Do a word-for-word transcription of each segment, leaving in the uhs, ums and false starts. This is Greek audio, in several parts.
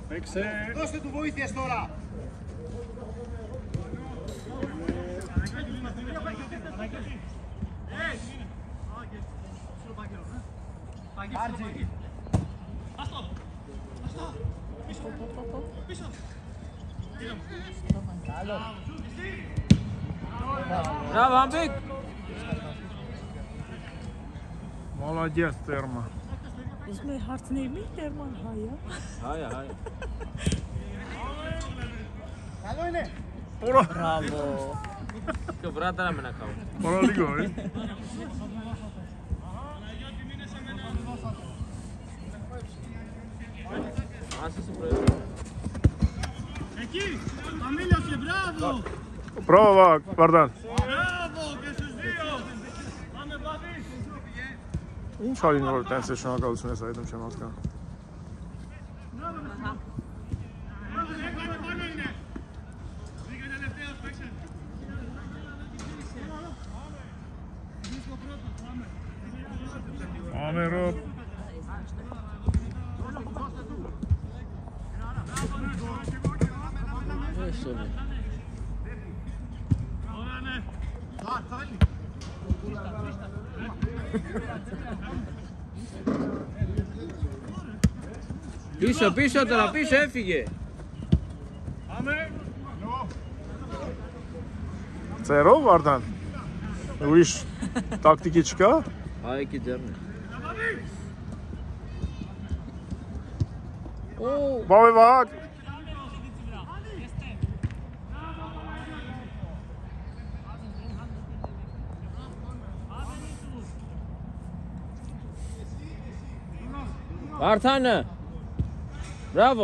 Δώστε του βοήθειες τώρα. Μπράβο, Άμπικ! Молодец, Терма. Ուզում է հարցնել մի Տերման հայ է։ Հայ, հայ։ Καλό είναι. Ура! Բրավո։ Kjo vratara me na kao. Para ligoj. Άσε σε προηγούμενο. Εκεί, Αμίλιωσε, μπράβο. Μπράβο, Βαρδάν. Μπράβο και στους δύο. Πάμε πάθη. Ինչ արին որ տենց է շնորհակալություն ես այդում չեմ հասկանում։ Ամերոպ Έσοβε. Πίσω, πίσω τώρα, πίσω έφυγε. Ծերով Վարդան։ Ուրիշ տակտիկի չկա։ Հայեկի ձեռն է։ Օ, Բավե Վահակ։ Վարդանը։ Բրավո։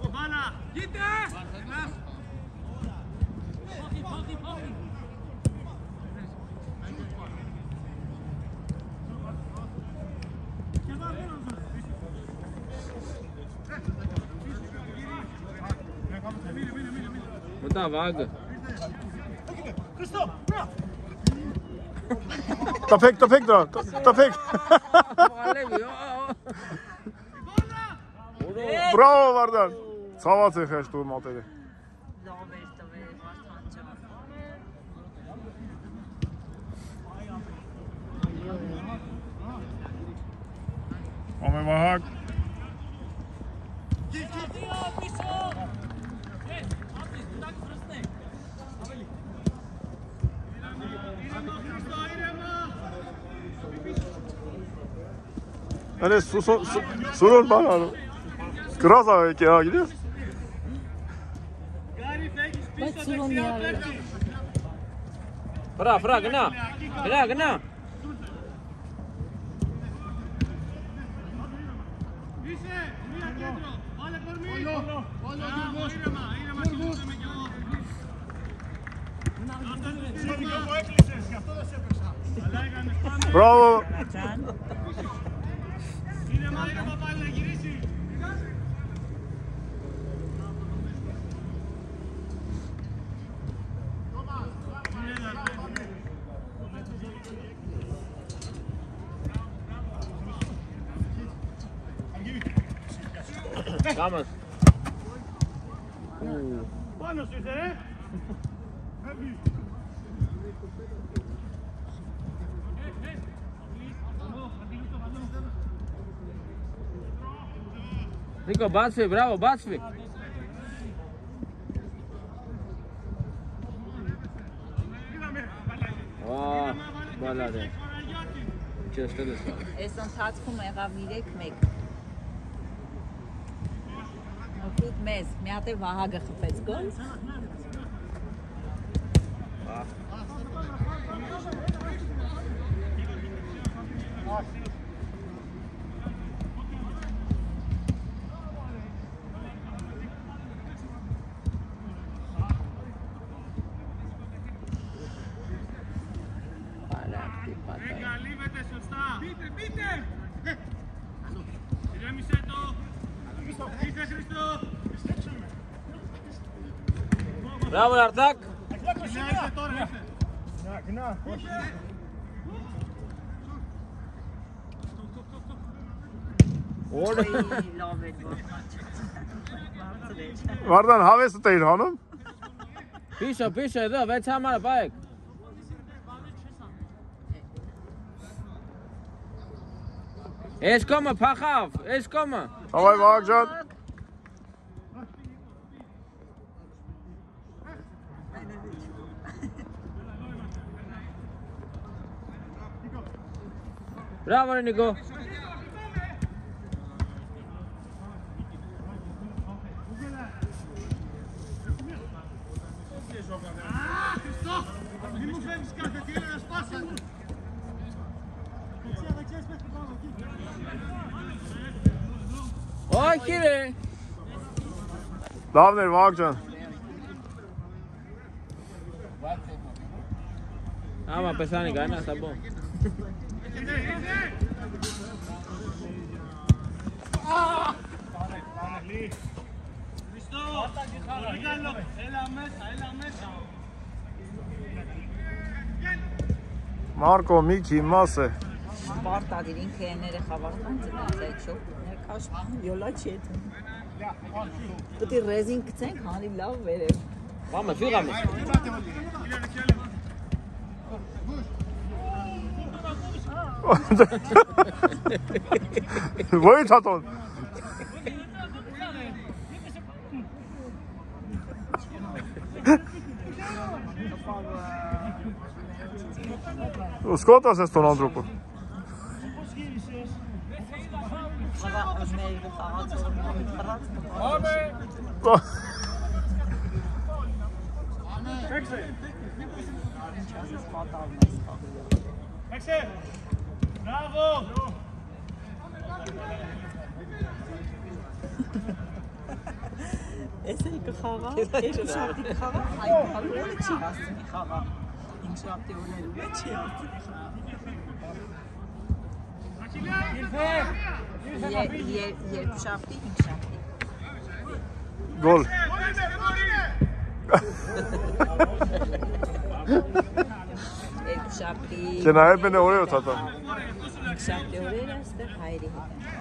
Մտա վագը։ Տփեք, տփեք դրա, տփեք։ Ալևի, Բրավո Վարդան։ Ցաված է խեղճ դու մատերը։ Լավ էր տվել Վարդան ջան։ Ամե Վահակ։ Hani sorun bana. Kıraz abi ki ya gidiyor. Բայց Սուրոնի արել։ Վրա, վրա, գնա։ Գնա, գնա։ Bravo. Vamos. Πάνω σου ήρθε, ρε. Νίκο, μπάτσφι, μπράβο, μπάτσφι. Ահ, բալար է։ Չես տես։ Այս ընթացքում եղավ երեք մեկ։ Օգուտ մեզ, մի հատ է Վահագը խփեց գոլ։ Καλύβεται σωστά. Πείτε, πείτε. Ηρέμησε το. Πείτε, Χριστό. Μπράβο, Αρτάκ. Ήρθε τώρα, ήρθε. Γνά, Orada. Լավ էր որ։ Վարդան հավեսը տեիր հանում։ Pişe pişe da ve çamara bayık. Eşkoma paxav, eşkoma. Հավայ Վահագ ջան։ Bravo Nico. Oy kire. Լավն էր Վահագ ջան։ Ama pesani gana sabon. Մարկո Միքի մասը։ Բարտադիր ինքը եները խավարդան ծնած այդ շոկ ներքաշ յոլա չի էտ։ Պետք է ռեզին գցենք, հանի լավ վերև։ Vamos, fíjame. Ոյ թաթոն։ Сколько es ton andropo? Bravo! Էսել կխաղա, երկու շաբթի կխաղա, այդ հարուրը չի հասցնի խաղա։ Ինչ շաբթի ուներու է չի հասցնի։ Երկու շաբթի, ինք շաբթի։ Գոլ։ Երկու շաբթի։ Կենայել բենե օրը թաթոն։ Ինք շաբթի օրերը այստեղ հայերի հետ են։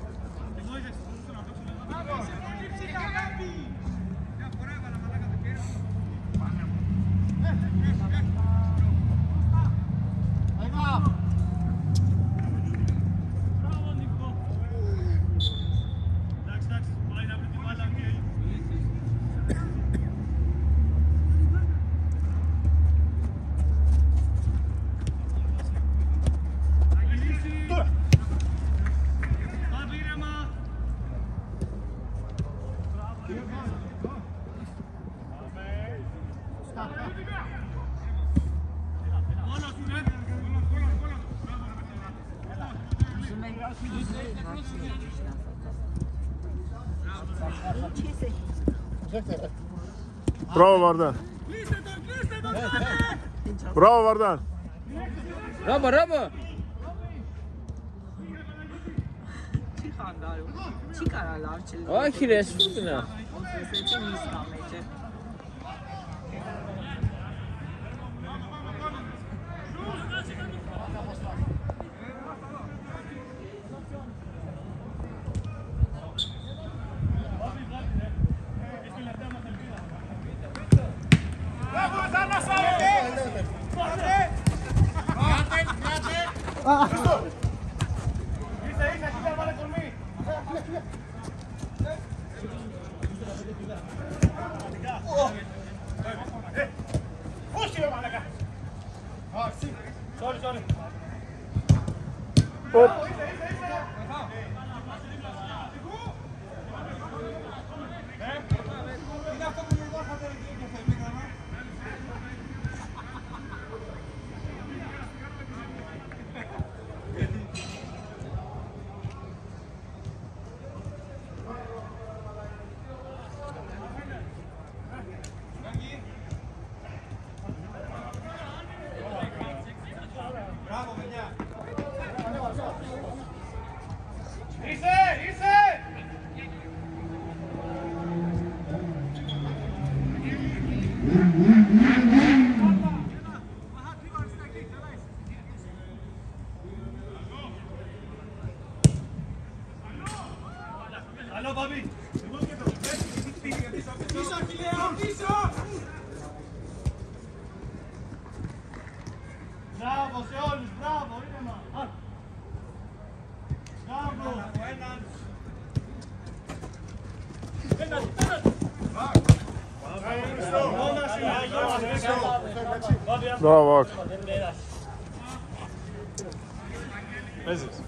Bravo Vardan. Bravo Vardan. Raba raba. Չի խանգարում, չի կարա լավ չլինի։ Oy kire şuna. Ոսեցի միս կա մեջը։ Sorry, sorry. Hop. Μπράβο σε όλους, μπράβο, είναι μα. Μπράβο. Ένας, ένας. Bravo, bak. Παίζεις.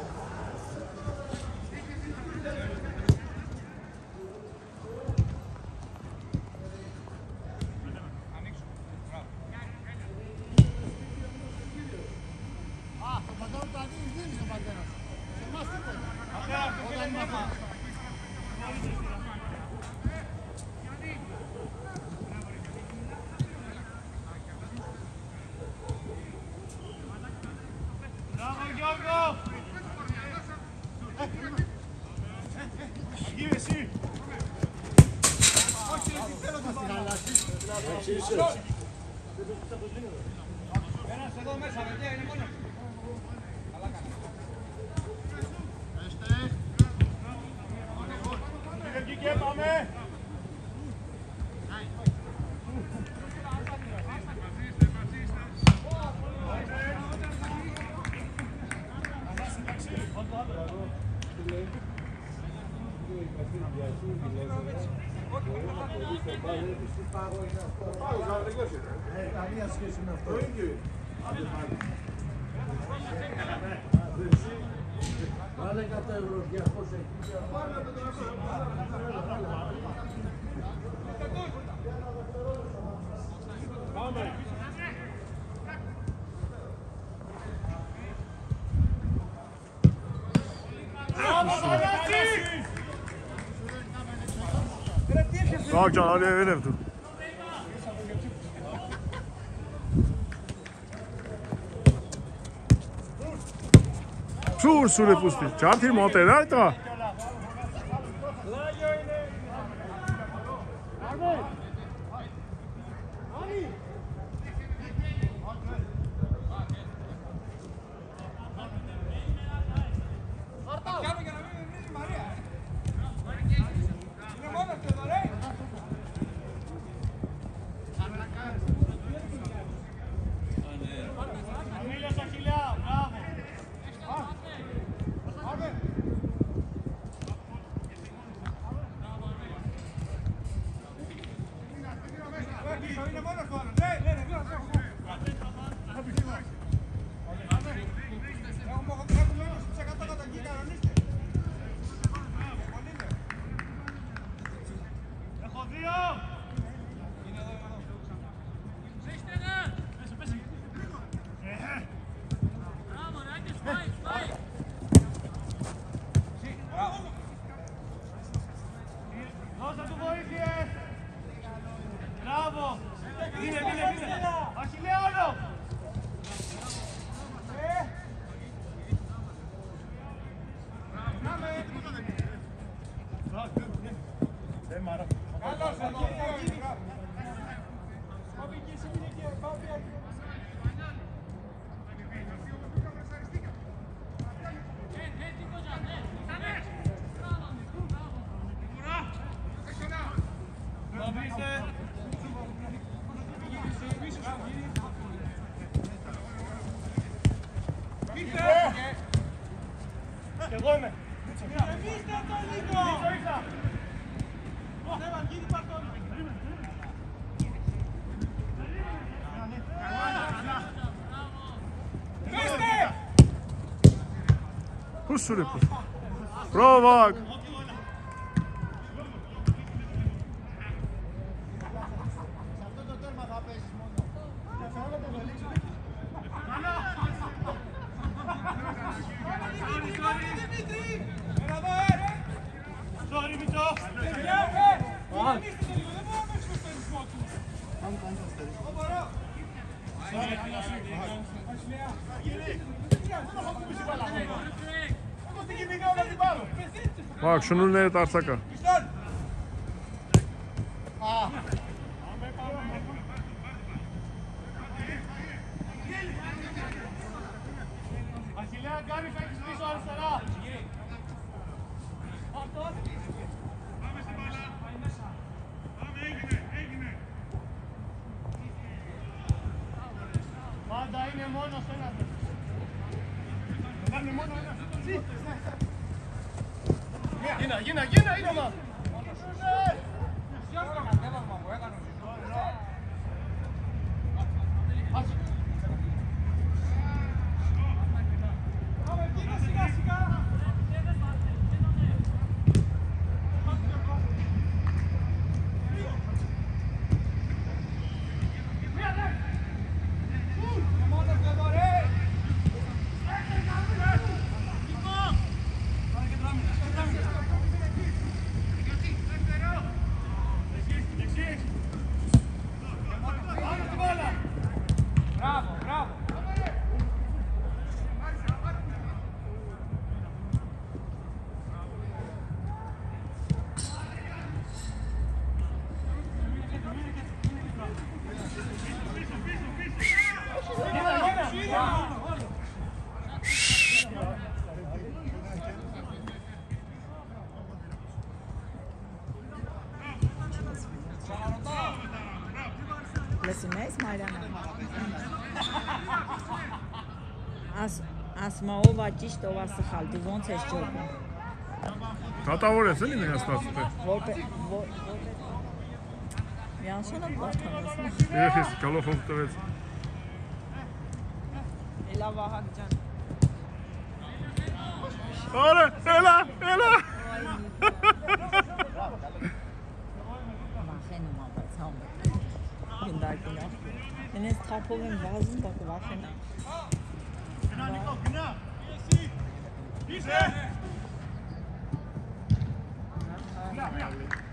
Μπράβο Γιώργο! Γύρε εσύ! Ένας εδώ μέσα, παιδιά, είναι μόνο. Καλά κάνει. Βγήκε, πάμε! Bak Can, hadi öyle dur. Çur sure pusti. Çantir monte dai ta. Εγώ είμαι. Εμείς δεν το λίγο. Στέβαν, γίνει παρτώνει. Πέστε! Pus sure pus. Bravo bak. Sorry, Μητώ. Bak şunun ne tarsaka. Αχιλλέα, κάνεις, έχεις πίσω αριστερά. Πάμε στην μπάλα. Πάμε, έγινε, έγινε. Πάντα είναι μόνος ένας. Πάνε μόνο ένας. Γίνα, γίνα, γίνα, είναι μα. Լսում ես Մարիանը։ Աս ասма ով է ճիշտ, ով է սխալ, դու ոնց ես ջոկում։ Դատավոր ես էլի նրա ստացվում է։ Որպե որ Միանշանը բախտանացնի։ Երեխես գալով տվեց։ Էլա Վահագ ջան։ Արա, էլա, էլա։ Վախենում եմ, բայց համը։ Գնդակին է։ Ինձ թափով եմ վազում, բայց վախենում։ Գնա Նիկո, գնա։ Իսկ է։ Գնա, գնա։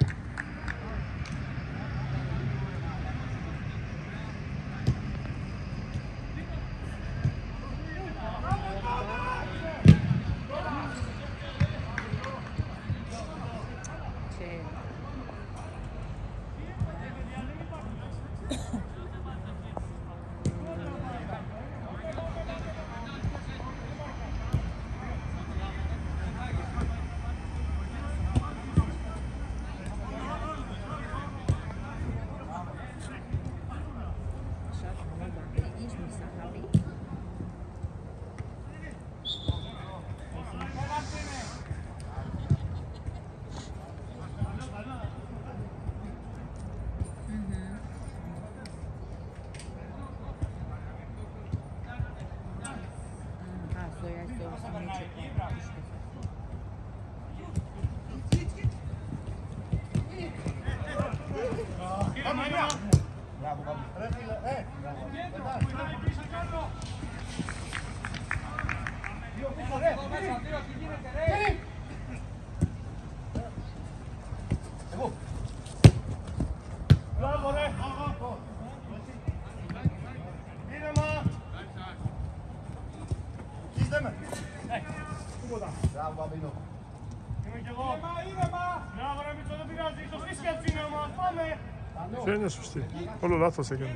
Δεν είναι σωστή. Όλο λάθος έκανε.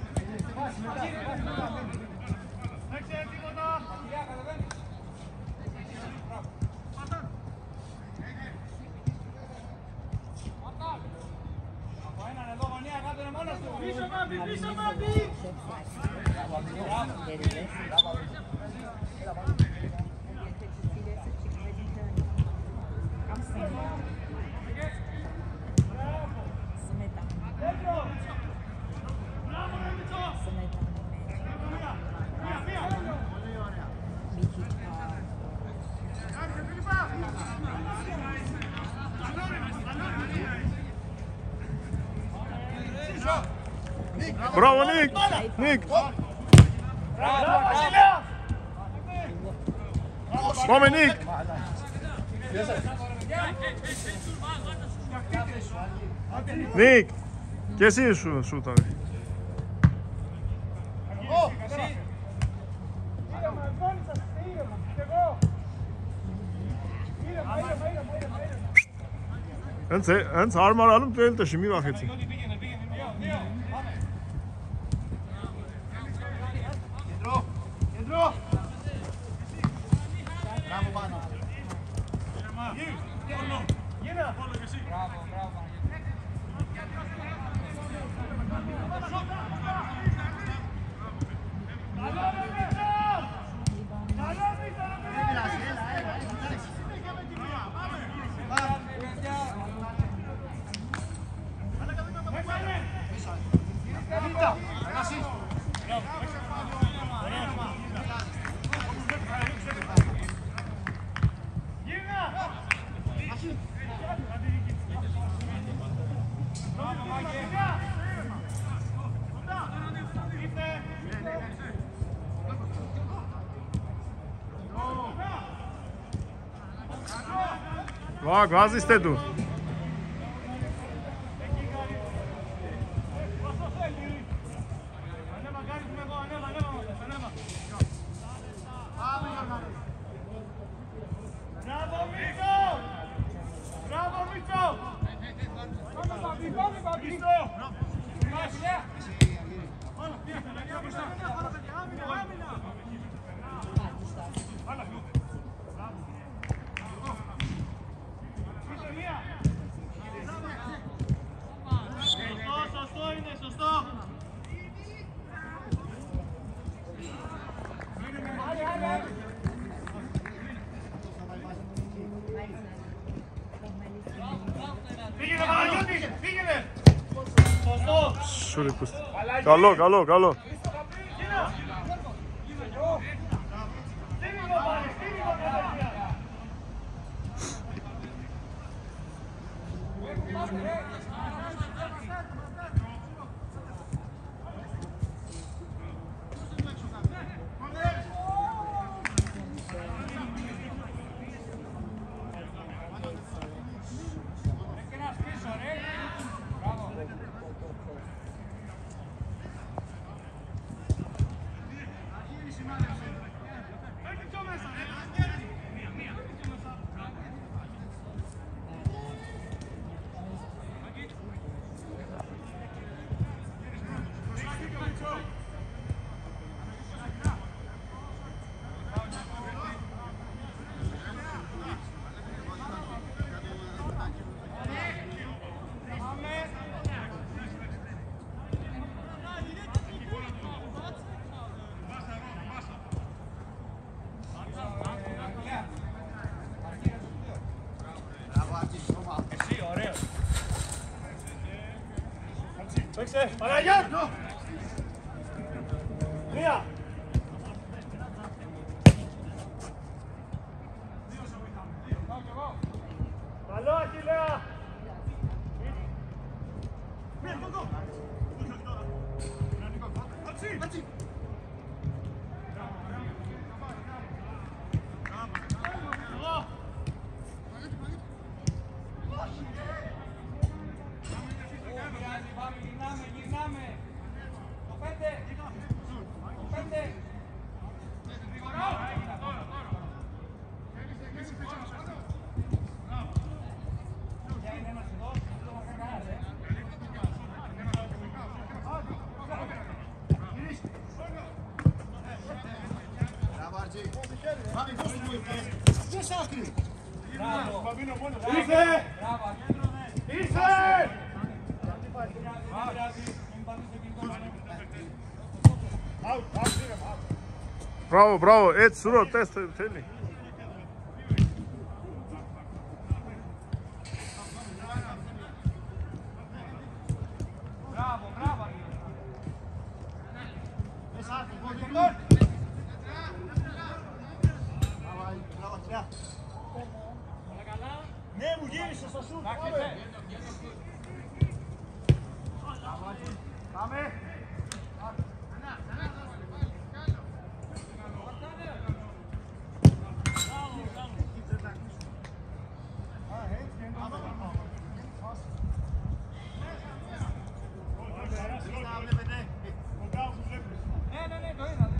Μπράβο, Νίκ! Νίκ! Πάμε, Νίκ! Νίκ! Και εσύ σου σούταρε. Հենց հարմարանում դրել տշի, մի վախեցի։ Bravo, bravo. Βάκ, βάζεστε του. Σου ρε πούστη. Καλό, καλό, καλό. Παίξε, Παναγιά! Μία! Καλό, Αχιλλέα! Ήρθε! Ήρθε! Μπράβο, μπράβο, έτσι σουρό, τεστ θέλει. Μπράβο, μπράβο! Ναι, μου γύρισε στο σουτ. Πάμε. Ναι, ναι, ναι, το είδα.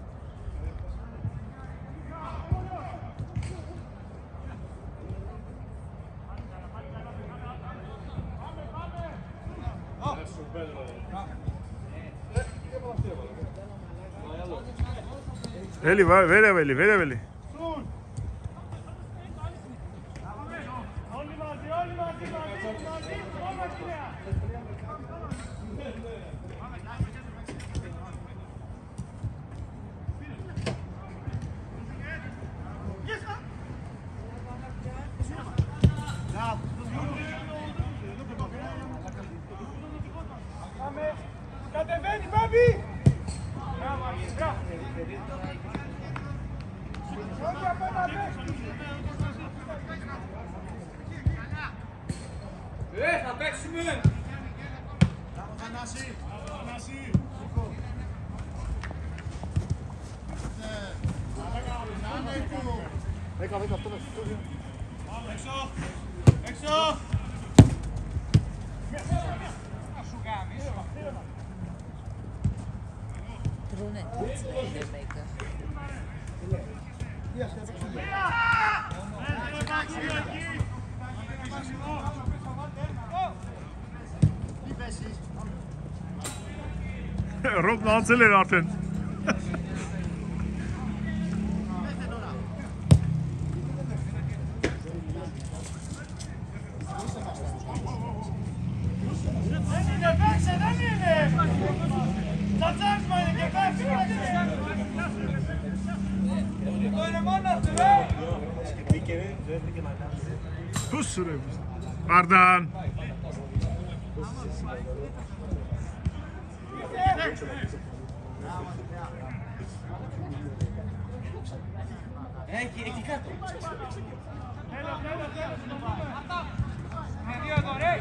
Eli, vele veli, vele veli. Όλοι μαζί, όλοι μαζί, μαζί, μαζί, όλοι μαζί. Πάμε, κατεβαίνει Έξω! Έξω! Τρώνε είναι μέγα. Rob να ancele artık. Παίξε, δεν είναι! Τσατσάσμα είναι και παίξε! Το είναι μόνο αυτό, ρε! Tuz sürüyormuş. Ardan. Έχει, έχει κάτω. Έλα, έλα, έλα, στο πάμε. Με δύο εδώ, ρε!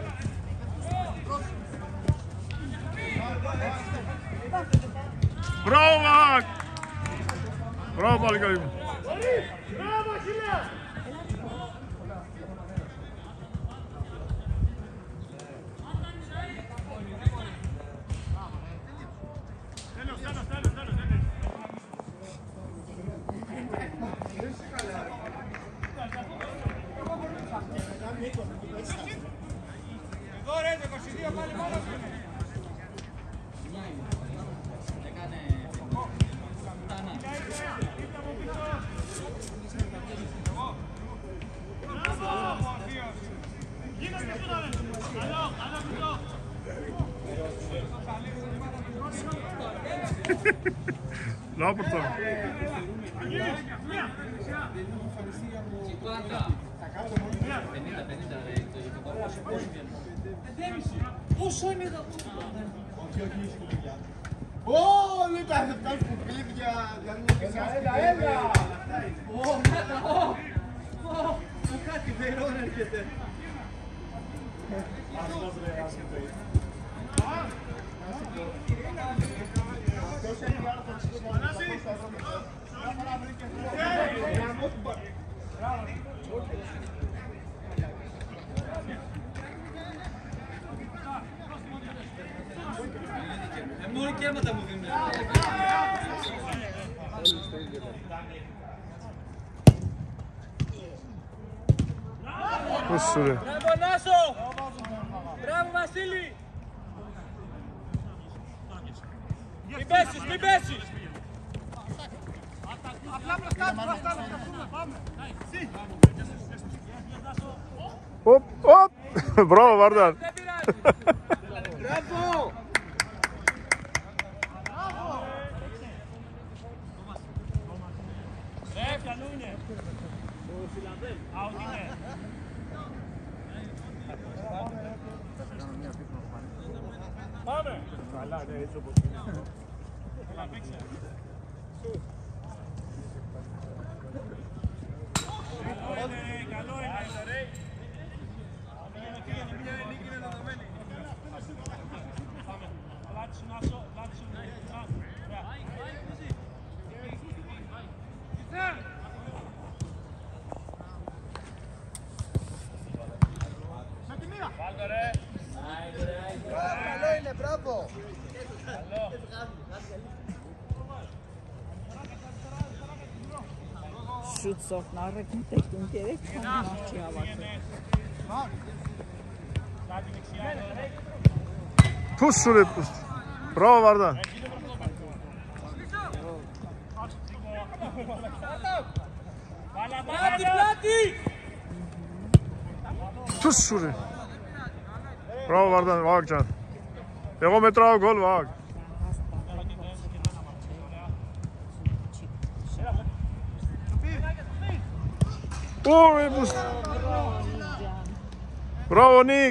Bravo bak. Bravo Balgayım. Μπράβο, Χίλια! Τέλος, τέλος, τέλος, τέλος, τέλος. Εδώ ρε, το είκοσι δύο πάλι μόνο σου είναι. Λάπορτα. Πόσο είναι εδώ? Ω, δεν υπάρχει αυτά που κλείδια, έλα, έλα! Ω, κάτα, ω! Ω, κάτι βερόν έρχεται. Μόνο και αίματα μου δίνουν. Tuz sürüyor. Μπράβο Νάσο! Μπράβο Βασίλη! Μην πέσεις, μην πέσεις! Απλά μπροστά, μπροστά, πάμε! Hop hop. Bravo Vardan. Δεν πειράζει! Μπράβο! Ρε, πιανού είναι! Αουτ είναι! Πάμε! Καλά, ναι, έτσι όπως είναι. Έλα, παίξε. Καλό είναι, καλό είναι, ρε. Πήγαινε, πήγαινε, πήγαινε, νίκη είναι δεδομένη. Πάμε. Λάτι σου, Νάσο, λάτι σου, ναι. Με τη μοίρα! Βάλτε ρε! Καλό είναι, μπράβο! Շուտ սոխնարը գիտեք ընկերեք քան չի հավաքել։ Tuz sürüyor. Bravo Vardan. Πλάτη, πλάτη! Tuz sürüyor. Bravo Vardan. Bak can. Εγώ μετράω γκολ, βάκ. Ω, έπους. Μπράβο, Νίκ.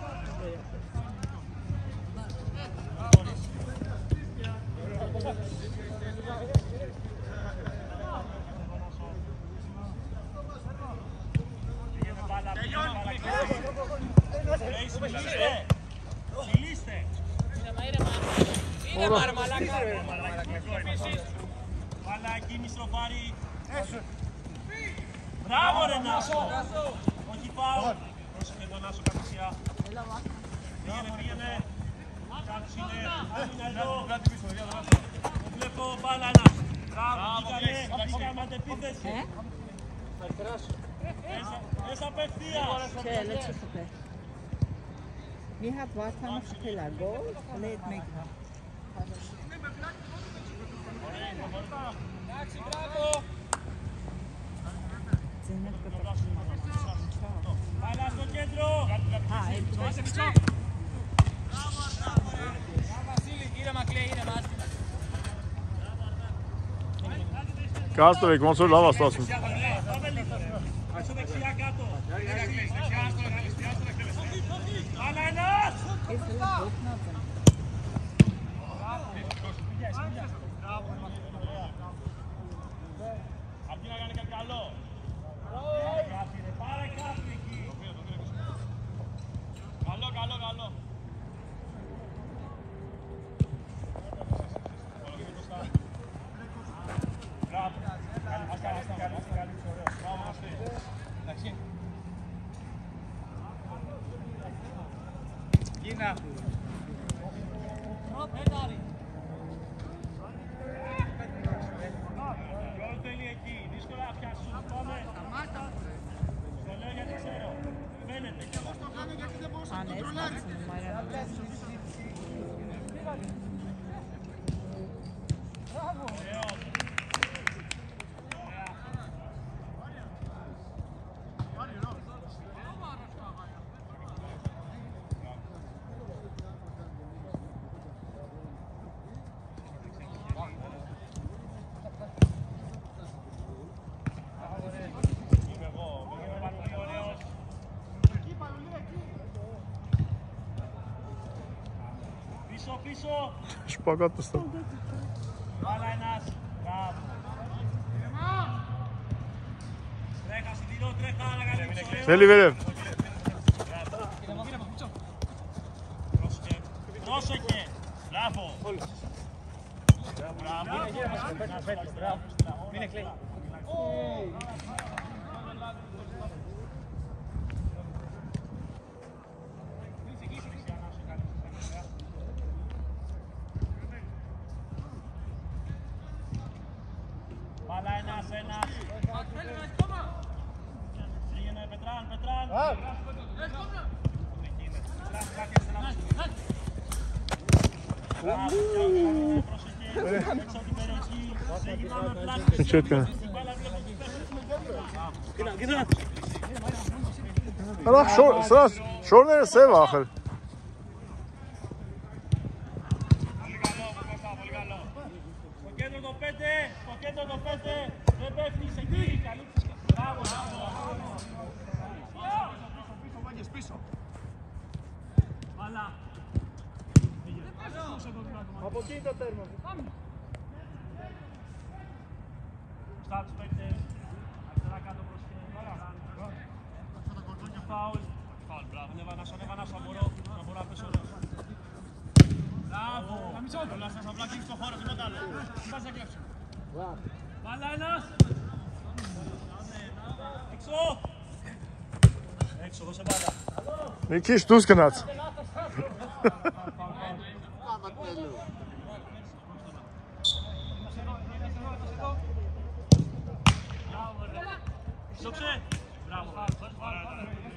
Μιλήστε! Είναι μάρε μαλάκα! Βάλα εκεί μισοφάρι! Μπράβο ρε Νάσο! Όχι φάουλ! Πρόσεχε τον Νάσο κατησιά. Πήγαινε, πήγαινε. Κάτους είναι, είναι εδώ. Βλέπω μπάλα ένα. Μπράβο, πήγανε, πήγαμε αντεπίθεση. Μέσα απευθείας. כן, let's just מי הוואטה נפתלה גול? לית מגרה. Μπάλα στο κέντρο. Α, έτσι. Κάστρε, ոնց որ լավ է ստացվում։ Άσο δεξιά κάτω. Μπάλα ένας. Αρκεί να κάνει κάτι καλό. Πάρε κάτι εκεί. Καλό, καλό, καλό. Μπράβο. Ας κάνει, ας κάνει, ας κάνει. Μπράβο, ας κάνει. Εντάξει. Γίνα. Ποιος θέλει εκεί, δύσκολα να πιάσουν, πάμε. Το λέω γιατί ξέρω, μένετε. Εγώ στο κάνω γιατί δεν μπορούσα να το τρολάρει. Πίσω, πίσω. Շպագատ նստա։ Βάλα ένας. Μπράβο. Τρέχα, συντηρώ, τρέχα, να κάνεις ωραίο. Θέλει βέρευ։ Πρόσεχε. Πρόσεχε. Μπράβο. Μπράβο. Μην εκλέει. Μπάλα ένας, ένας. Πήγαινε, Πετράν, Πετράν. Μπράβο, πρόσεχε. Έξω την περιοχή. Ξεκινάμε πλάτη. Čo je Ալա շոր, սա շորները սև ախր։ Πολύ καλό, πολύ καλό. Στο κέντρο το πέντε, στο κέντρο το πέντε. Δεν πέφτεις εκεί, καλύψεις. Μπράβο, μπράβο. Πίσω, πίσω, πίσω. Βάλα. Από εκεί το τέρμα. Μπροστά τους παίκτες. Αριστερά κάτω προσχέ. Φάουλ. Φάουλ, μπράβο. Ανέβα Νάσο, ανέβα Νάσο, μπορώ. Να μπορώ να πέσω ωραίος. Μπράβο. Όλα σας απλά κλείξει το χώρο, τίποτα άλλο. Πας να κλέψω. Βάλα ένας. Έξω. Έξω, δώσε μπάλα. Մի քիչ դուրս գնաց։ Σώξε. Μπράβο.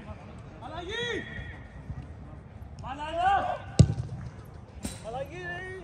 Αλλαγή. Βάλα ένας. Αλλαγή.